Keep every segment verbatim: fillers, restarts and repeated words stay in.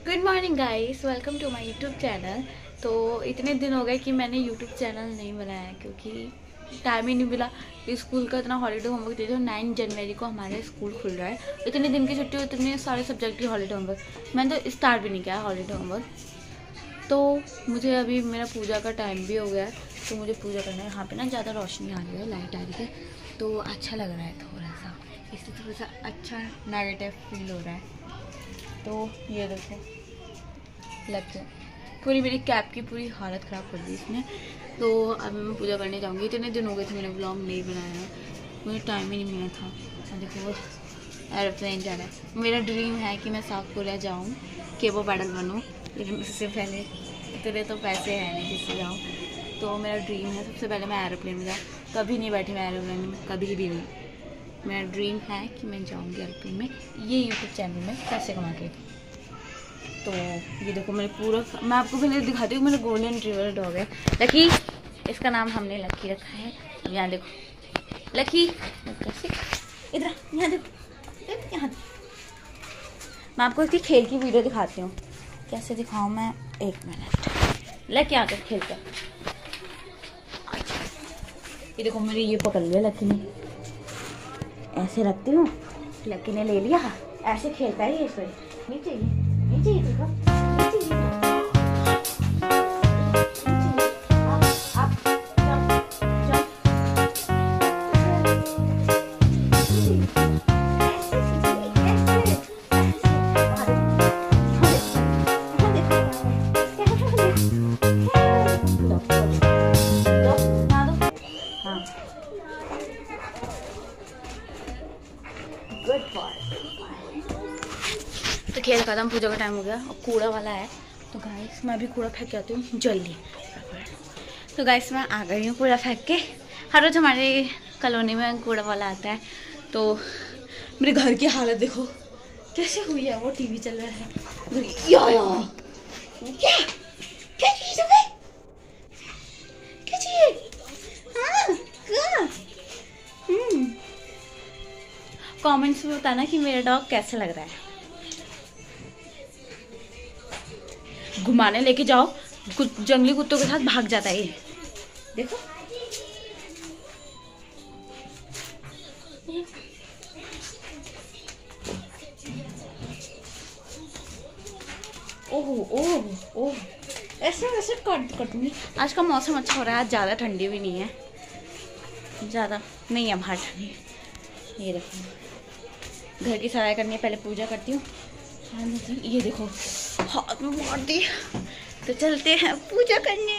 Good morning guys, welcome to my YouTube channel. तो इतने दिन हो गए कि मैंने यूट्यूब चैनल नहीं बनाया क्योंकि टाइम ही नहीं मिला। स्कूल का इतना हॉलीडे होमवर्क दे दो। नाइन जनवरी को हमारे स्कूल खुल रहा है। इतने दिन की छुट्टी, इतने सारे सब्जेक्ट की हॉलीडे होमवर्क, मैंने तो स्टार्ट भी नहीं किया हॉलीडे होमवर्क। तो मुझे अभी मेरा पूजा का टाइम भी हो गया है, तो मुझे पूजा करना है। यहाँ पे ना ज़्यादा रोशनी आ रही है, लाइट आ रही है, तो अच्छा लग रहा है थोड़ा सा, इससे थोड़ा सा अच्छा नेगेटिव फील हो रहा है। तो ये देखो लग गया, पूरी मेरी कैप की पूरी हालत ख़राब कर दी इसने। तो अब मैं पूजा करने जाऊँगी। इतने दिन हो गए थे मैंने ब्लॉग नहीं बनाया, मुझे टाइम ही नहीं मिला था। और देखो वो एरोप्लेन जा रहा है। मेरा ड्रीम है कि मैं साउथ कोरिया जाऊँ, केबो पैडल बनूँ, लेकिन उससे पहले इतने तो पैसे हैं नहीं जिससे जाऊँ। तो मेरा ड्रीम है सबसे पहले मैं एरोप्लेन में जाऊँ। कभी नहीं बैठी मैं एरोप्लेन में, कभी भी नहीं। मेरा ड्रीम है कि मैं जाऊँगी एरोप्लेन में, ये यूट्यूब चैनल में पैसे कमा के। तो ये देखो मैंने पूरा, मैं आपको पहले दिखाती हूँ। मेरा गोल्डन रिट्रीवर डॉग है लकी, इसका नाम हमने लकी रखा है। यहाँ देखो लकी, इधर यहाँ देखो, यहाँ मैं आपको इसकी खेल की वीडियो दिखाती हूँ। कैसे दिखाऊँ मैं, एक मिनट, लकी आकर खेलता। ये देखो मेरी ये पकड़ लिया लकी ने, ऐसे रखती हूँ, लकी ने ले लिया, ऐसे खेलता है ये। इस नीचे नीचे देखो, नीचे तो खेल खत्म, पूजा का टाइम हो गया और कूड़ा वाला है। तो गाइस मैं भी कूड़ा फेंक के आती हूँ जल्दी। तो गाइस मैं आ गई हूँ कूड़ा फेंक के। हर रोज हमारे कॉलोनी में कूड़ा वाला आता है। तो मेरे घर की हालत देखो कैसे हुई है। वो टीवी चल रहा है, या या क्या क्या चीज है, क्या चीज, हाँ क्या, हम्म कमेंट्स में बताना कि मेरा डॉग कैसे लग रहा है। घुमाने लेके जाओ, जंगली कुत्तों के साथ भाग जाता है ये, देखो। ओह ओह ओह, ऐसे वैसे कट कटूंगी। आज का मौसम अच्छा हो रहा है, आज ज़्यादा ठंडी भी नहीं है, ज़्यादा नहीं है बाहर ठंडी। ये देखो घर की सफाई करनी है, पहले पूजा करती हूँ। ये देखो हाथ में मार दी। तो चलते हैं पूजा करने।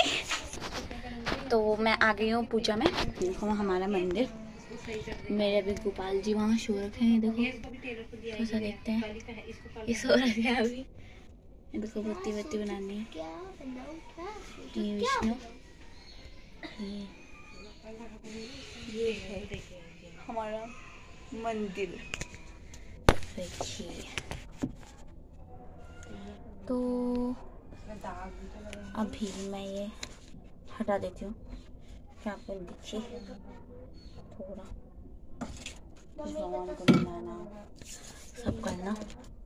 तो मैं आ गई हूँ पूजा में। देखो हमारा मंदिर, मेरे अभी गोपाल जी वहाँ सो रखे हैं। देखो कैसा देखते हैं, ये सो रखे हैं अभी। देखो बत्ती बत्ती बनानी है, ये विष्णु, ये है हमारा मंदिर। देखिए तो अभी मैं ये हटा देती हूँ, क्या पर देखिए थोड़ा भगवान को बनाना सब करना।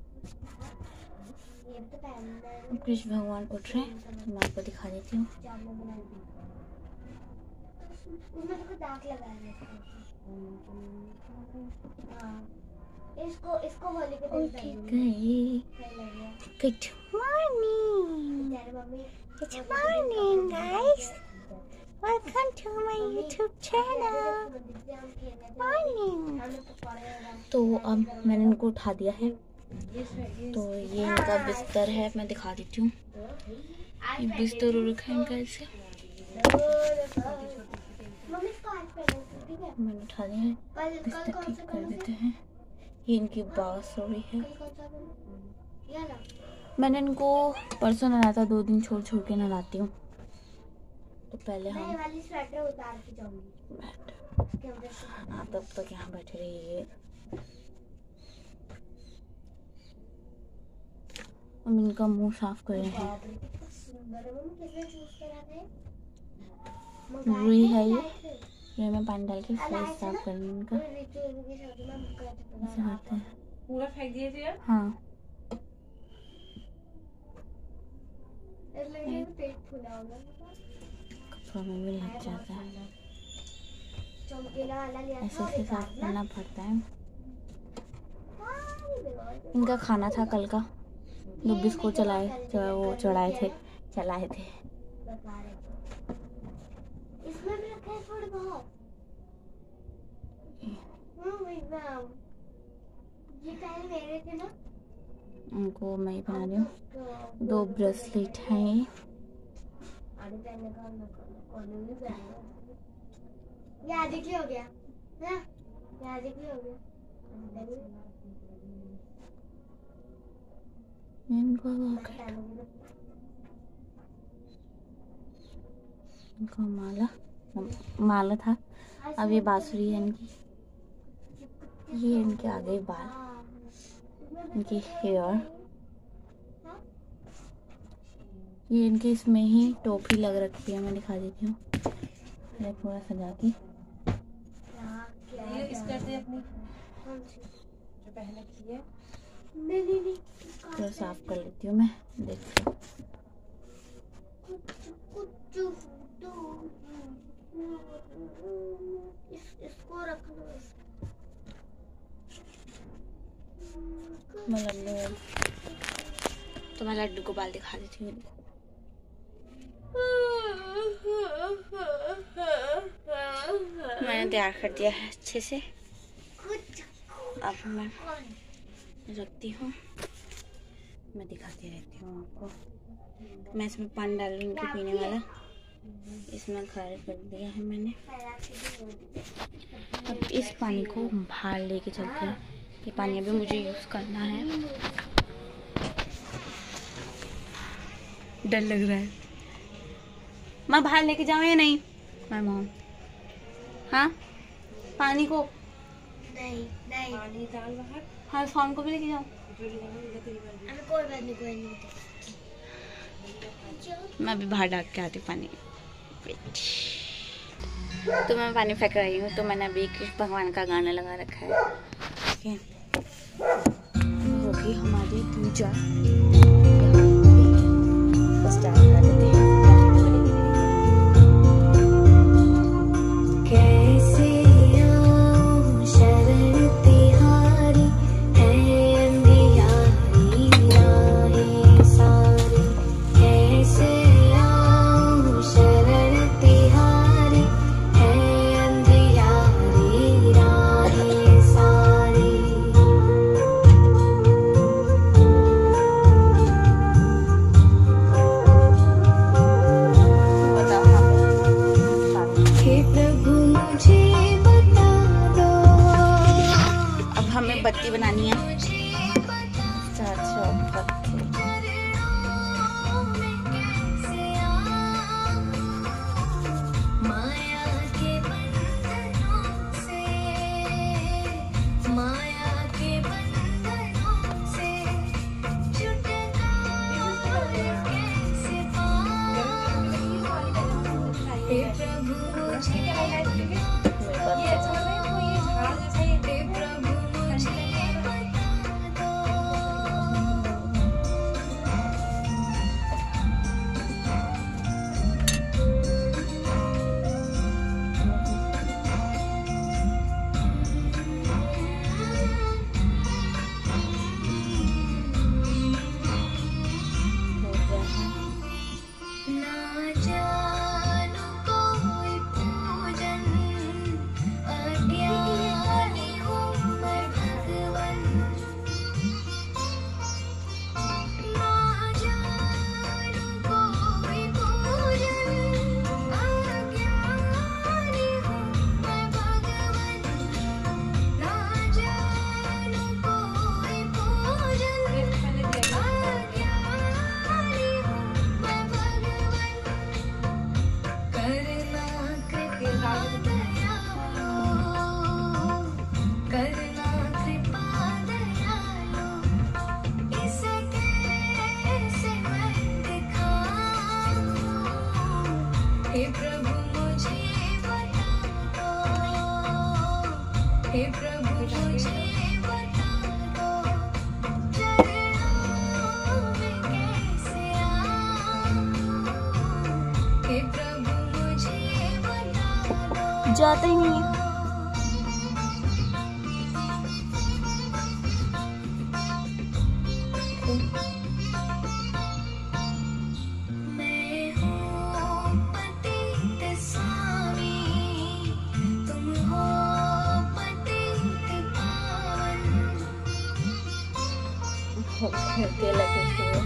कृष्ण भगवान उठ रहे हैं, तो मैं आपको दिखा देती हूँ। इसको इसको होली के दिन गई। Good morning, good morning guys, welcome to my YouTube channel. Morning. तो अब मैंने इनको उठा दिया है। तो ये इनका बिस्तर है, मैं दिखा देती हूँ। ये बिस्तर रखा है इनका ऐसे, मैंने उठा दिया है। बिस्तर ठीक कर देते हैं। ये इनकी बात हो रही है। मैंने इनको परसों नहाया था, दो दिन छोड़ छोड़ के नहाती हूँ। तो पहले हम उतार के जाऊंगी। हाँ तब तक यहाँ बैठे रहिए। हम इनका मुंह साफ कर रहे हैं। रूही है ये, ये मैं पानी डाल के फेस साफ कर रही हूँ इनका। ऐसे हाथ है, पूरा फेंक दिए थे यार। हाँ कपड़ों में भी लग जाता है, ऐसे ऐसे साफ करना पड़ता है। इनका खाना था कल का, जो बिस्कुट चलाए वो चढ़ाए थे चलाए थे इसमें भी रखा है थोड़े बहुत। ये पहले मेरे थे ना, उनको मैं ही बना रही हूँ। दो ब्रेसलेट हैं ये, ये आधे की हो गया ना, ये आधे की हो गया। इनको इनको माला माला था, अब ये बांसुरी है इनकी। ये इनके आगे बाल, इनकी हेयर, ये इनके इसमें ही टोपी लग रखी है। मैं दिखा देती हूँ पूरा सजा के। ये स्कर्ट है अपनी जो पहले की है। नहीं नहीं नहीं पूरा साफ कर लेती हूँ मैं। देखिए इस, इसको रख लो। मैं लड्डू तो मैं लड्डू को बाल दिखा देती हूँ। मैंने तैयार कर दिया है अच्छे से, अब मैं रखती हूँ। मैं दिखाती रहती हूँ आपको। मैं इसमें पानी डाल रही हूँ उनके पीने वाला, इसमें खाली कर दिया है मैंने। अब इस पानी को बाहर लेके चलते हैं। ये पानी अभी मुझे यूज़ करना है। डर लग रहा है। मैं बाहर लेके जाऊँ या नहीं? मैं मॉम, हाँ पानी को नहीं नहीं पानी डाल बाहर। हाँ फोन को भी लेके जाऊँ। कोई बात नहीं, कोई नहीं। मैं अभी बाहर डाल के आती पानी। तो मैं पानी फेंक रही हूँ, तो मैंने अभी कृष्ण भगवान का गाना लगा रखा है। ठीक है, होगी हमारी पूजा। स्टार्ट कर देते हैं। कैसे आऊं शरण तिहारी, है अंधियारी राहें सारी। कैसे आऊं शरण तिहारी, है अंधियारी राहें सारी। बत्ती बनानी है। माया के बंधनों से, माया के बंधनों से छुटकारा कैसे पाऊं। हे प्रभु मुझे ये अच्छा है तो ये झाड़ जैसा ही हे प्रभु मुझे बता दो। ना जानू कोई पूजन, अज्ञानी हूँ मैं भगवन। ना जानू कोई पूजन, अज्ञानी हूँ मैं भगवन। ना जानू कोई पूजन, अज्ञानी हूँ मैं भगवन। करना कृपा दयालु, करना कृपा दयालु, इसे कैसे मैं दिखाऊं। हे प्रभु मुझे बता दो, हे प्रभु मुझे बता दो। चरणों में कैसे आऊं। जाता ही नहीं है। खेलते लगे हुए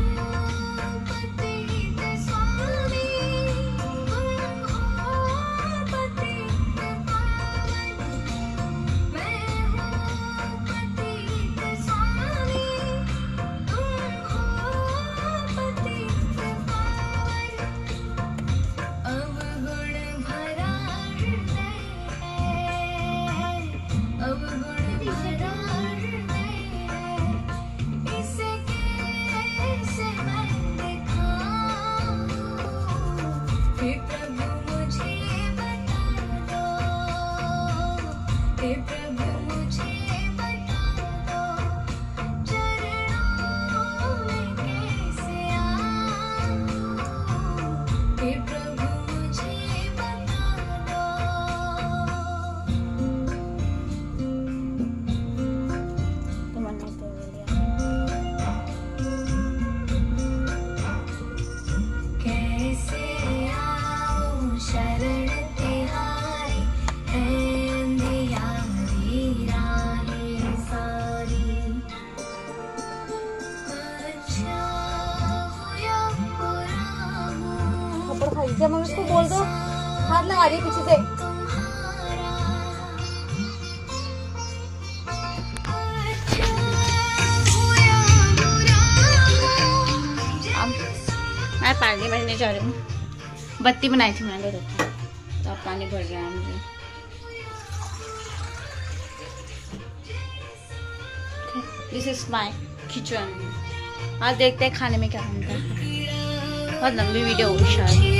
जब हम उसको बोल दो हाथ लगा रही है पीछे से। अब मैं पानी भरने जा रही हूँ। बत्ती बनाई थी मैंने रखी तो अब पानी भर गया है मुझे। This is my kitchen. आज देखते हैं खाने में क्या बनता है। बहुत लंबी वीडियो होगी शायद।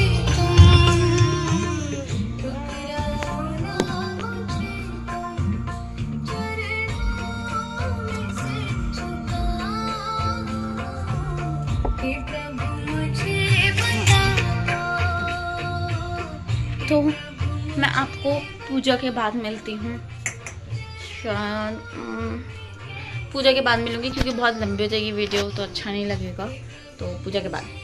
तो मैं आपको पूजा के बाद मिलती हूँ। शायद पूजा के बाद मिलूंगी क्योंकि बहुत लंबी हो जाएगी वीडियो तो अच्छा नहीं लगेगा। तो पूजा के बाद